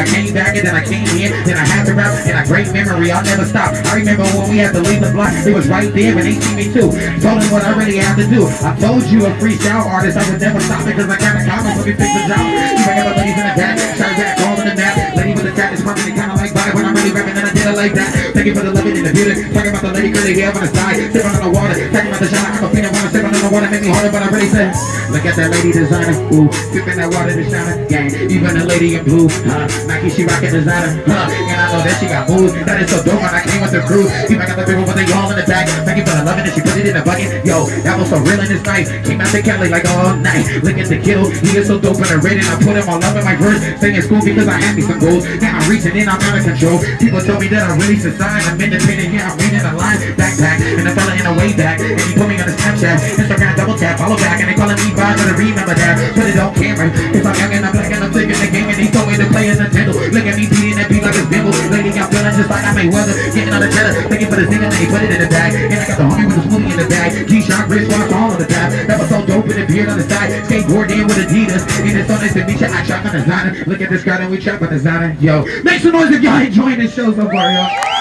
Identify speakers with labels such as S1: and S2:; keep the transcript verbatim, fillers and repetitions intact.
S1: came back and then I came in, then I had to rap, and a great memory, I'll never stop. I remember when we had to leave the block, it was right there when they see me too. Told them what I really had to do. I told you a freestyle artist, I would never stop because I got a comment when we fix the job. You might have a ladies in the back, shot back, all in the map. Lady with the tat is pumping, kinda like vibe when I'm really rapping and I did it like that. Thank you for the loving in the beauty. Talking about the lady curly hair on the side, sipping on the water. Talking about the shot, I'm a feeling wanna sip on the water, make me harder, but I really said, look at that lady designer, ooh, sipping that water to shine, gang. Even the lady in blue, huh? Nike, she rockin' designer, huh? And I know that she got moves. That is so dope when I came with the crew. Even got the big one with the y'all in the back. Thank you for the loving and she put it in the bucket. Yo, that was so real in this night. Came out to Cali like all night. Look at the kiddo, he is so dope in the red, and I put him all up in my verse. Singing school because I had me some goals. Now I'm reaching in, I'm out of control. People told me that I really should sign. I'm independent, yeah, I'm reading the line. Backpack, and the fella in the way back. And he put me on the Snapchat. Instagram double tap, follow back. And they calling me five, but I remember that. Put it on camera. Cause I'm young and I'm black and I'm taking the game. And he told me to play a Nintendo. Look at me beating that beat like a bimble. Lady, I'm feeling just like I may weather. Getting on the cheddar. Thank you for the singer, and he put it in the bag. And I got the homie with the smoothie in the bag. G-Shock, wristwatch, all on the tab. That was so dope with the beard on the side. Skateboard in with Adidas. And it's on this to meet you. I trap on designer. Look at this guy and we trap on designer. Yo, make some noise if y'all enjoying this show so far, y'all.